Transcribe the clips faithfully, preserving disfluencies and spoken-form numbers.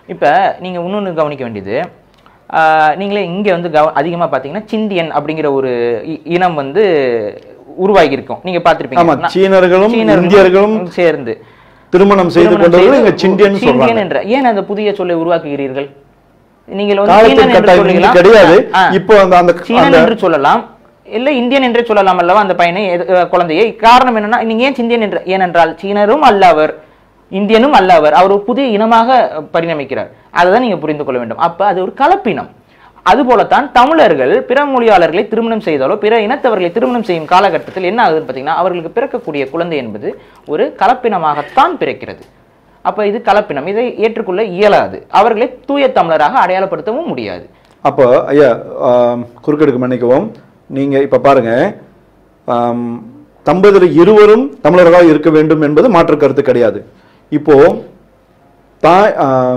இப்போ நீங்கள் இன்னொன்று கவனிக்க வேண்டியது, நீங்களே இங்கே வந்து கவ அதிகமாக பார்த்தீங்கன்னா சிந்தியன் அப்படிங்கிற ஒரு இனம் வந்து உருவாகி இருக்கும். நீங்க பார்த்திருப்பீங்க, சீனர்களும் இந்தியர்களும் சேர்ந்து திருமணம் செய்து கொண்டவர்கள் இங்க சிந்தியன் சொல்றாங்க. என்ற ஏன் அந்த புதிய சொல்லை உருவாக்குகிறீர்கள்? நீங்கள் கிடையாது, இப்போ அந்த சீனன் என்று சொல்லலாம், இல்ல இந்தியன் என்றே சொல்லலாம் அல்லவா அந்த பையனை, குழந்தையை. காரணம் என்னன்னா, நீங்க ஏன் சிந்தியன் என்ற, ஏனென்றால் சீனரும் அல்ல அவர், இந்தியனும் அல்ல அவர், அவர் ஒரு புதிய இனமாக பரிணமிக்கிறார். அதை நீங்க புரிந்து கொள்ள வேண்டும். அப்ப அது ஒரு கலப்பினம். அதுபோலத்தான் தமிழர்கள் பிற மொழியாளர்களை திருமணம் செய்தாலோ பிற இனத்தவர்களை திருமணம் செய்யும் காலகட்டத்தில் என்ன ஆகுதுன்னு பார்த்தீங்கன்னா, அவர்களுக்கு பிறக்கக்கூடிய குழந்தை என்பது ஒரு கலப்பினமாகத்தான் பிறக்கிறது. அப்ப இது கலப்பினம், இதை ஏற்றுக்கொள்ள இயலாது, அவர்களை தூய தமிழராக அடையாளப்படுத்தவும் முடியாது. அப்போ ஐயா குறுக்கெடுக்க மன்னிக்கவும், நீங்க இப்ப பாருங்க, தம்பதியர் இருவரும் தமிழர்களாக இருக்க வேண்டும் என்பது மாற்று கருத்து கிடையாது. இப்போ தாய்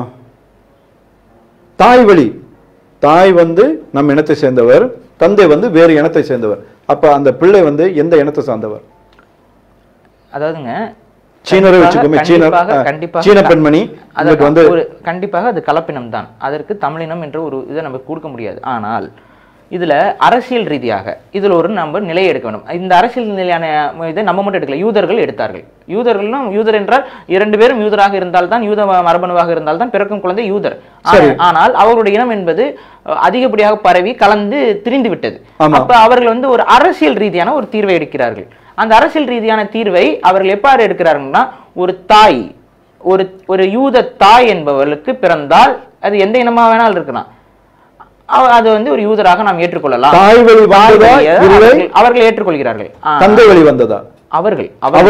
தாய் வழி தாய் வந்து நம் இனத்தை சேர்ந்தவர், தந்தை வந்து வேறு இனத்தை சேர்ந்தவர். அப்ப அந்த பிள்ளை வந்து எந்த இனத்தை சார்ந்தவர்? அதாவதுங்க சீனரை வச்சுக்கோமே, சீனர் கண்டிப்பாக சீன பெண்மணி அதற்கு வந்து கண்டிப்பாக அது கலப்பினம் தான். அதற்கு தமிழினம் என்ற ஒரு இதை நம்ம கொடுக்க முடியாது. ஆனால் இதுல அரசியல் ரீதியாக இதுல ஒரு நம்ம நிலையை எடுக்க வேண்டும். இந்த அரசியல் நிலையான இதை நம்ம மட்டும் எடுக்கல, யூதர்கள் எடுத்தார்கள். யூதர்களும், யூதர் என்றால் இரண்டு பேரும் யூதராக இருந்தால் தான், யூத மரபணுவாக இருந்தால் தான் பிறக்கும் குழந்தை யூதர். ஆனால் அவருடைய இனம் என்பது அதிகப்படியாக பரவி கலந்து திரிந்து விட்டது. அப்ப அவர்கள் வந்து ஒரு அரசியல் ரீதியான ஒரு தீர்வை எடுக்கிறார்கள். அந்த அரசியல் ரீதியான தீர்வை அவர்கள் எவ்வாறு எடுக்கிறார்கள்னா, ஒரு தாய், ஒரு ஒரு யூத தாய் என்பவர்களுக்கு பிறந்தால் அது எந்த இனமா வேணாலும் இருக்கலாம், அது வந்து ஒரு யூதராக நாம் ஏற்றுக்கொள்ளலாம். அவர்கள் ஏற்றுக்கொள்கிறார்கள். தந்தை வழி வந்ததா? அவர்கள்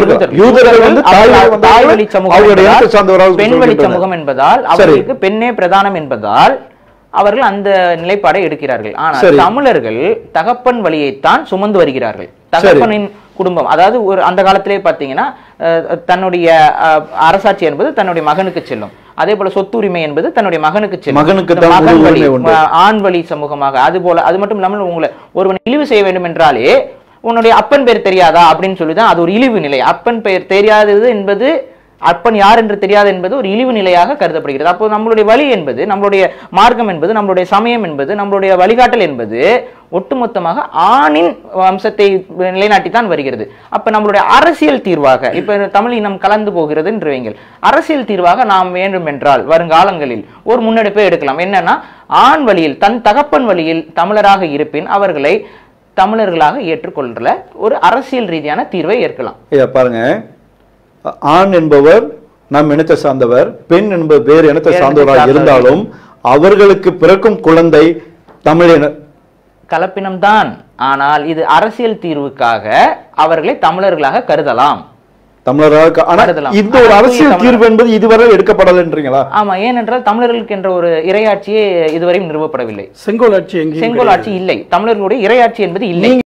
பெண் வழி சமூகம் என்பதால், அவர்களுக்கு பெண்ணே பிரதானம் என்பதால் அவர்கள் அந்த நிலைப்பாடை எடுக்கிறார்கள். ஆனால் தமிழர்கள் தகப்பன் வழியைத்தான் சுமந்து வருகிறார்கள். தகப்பனின் குடும்பம், அதாவது ஒரு அந்த காலத்திலே பார்த்தீங்கன்னா தன்னுடைய அரசாட்சி என்பது தன்னுடைய மகனுக்கு செல்லும். அதே போல சொத்துரிமை என்பது தன்னுடைய மகனுக்கு செல்லும். ஆண் வழி சமூகமாக அது போல. அது மட்டும் இல்லாமல் உங்களை ஒருவன் இழிவு செய்ய வேண்டும் என்றாலே உன்னுடைய அப்பன் பெயர் தெரியாதா அப்படின்னு சொல்லிதான் அது ஒரு இழிவு நிலை. அப்பன் பெயர் தெரியாதது என்பது, அப்பன் யார் என்று தெரியாது என்பது ஒரு இழிவு நிலையாக கருதப்படுகிறது. அப்போ நம்மளுடைய வழி என்பது, நம்மளுடைய மார்க்கம் என்பது, நம்மளுடைய சமயம் என்பது, நம்மளுடைய வழிகாட்டல் என்பது ஒட்டுமொத்தமாக ஆணின் வம்சத்தை நிலைநாட்டித்தான் வருகிறது. அப்ப நம்மளுடைய அரசியல் தீர்வாக, இப்ப தமிழ் இனம் கலந்து போகிறது என்று வைங்கள், அரசியல் தீர்வாக நாம் வேண்டும் என்றால் வருங்காலங்களில் ஒரு முன்னெடுப்பை எடுக்கலாம். என்னன்னா, ஆண் வழியில், தன் தகப்பன் வழியில் தமிழராக இருப்பின் அவர்களை தமிழர்களாக ஏற்றுக்கொள்ற ஒரு அரசியல் ரீதியான தீர்வை ஏற்கலாம். பாருங்க, ஆண் என்பவர் நம் இனத்தை சார்ந்தவர், பெண் என்பவர் வேறு இனத்தை சார்ந்தவராக இருந்தாலும் அவர்களுக்கு பிறக்கும் குழந்தை தமிழ் இன கலப்பினம்தான். ஆனால் இது அரசியல் தீர்வுக்காக அவர்களை தமிழர்களாக கருதலாம். தமிழராக இந்த ஒரு அரசியல் தீர்வு என்பது இதுவரை எடுக்கப்படலைன்றீங்களா? ஆமா, ஏனென்றால் தமிழர்களுக்கு என்ற ஒரு இறையாட்சியே இதுவரையும் நிறுவப்படவில்லை. செங்கோல் ஆட்சி, செங்கோல் ஆட்சி இல்லை, தமிழர்களுடைய இறையாட்சி என்பது இல்லை.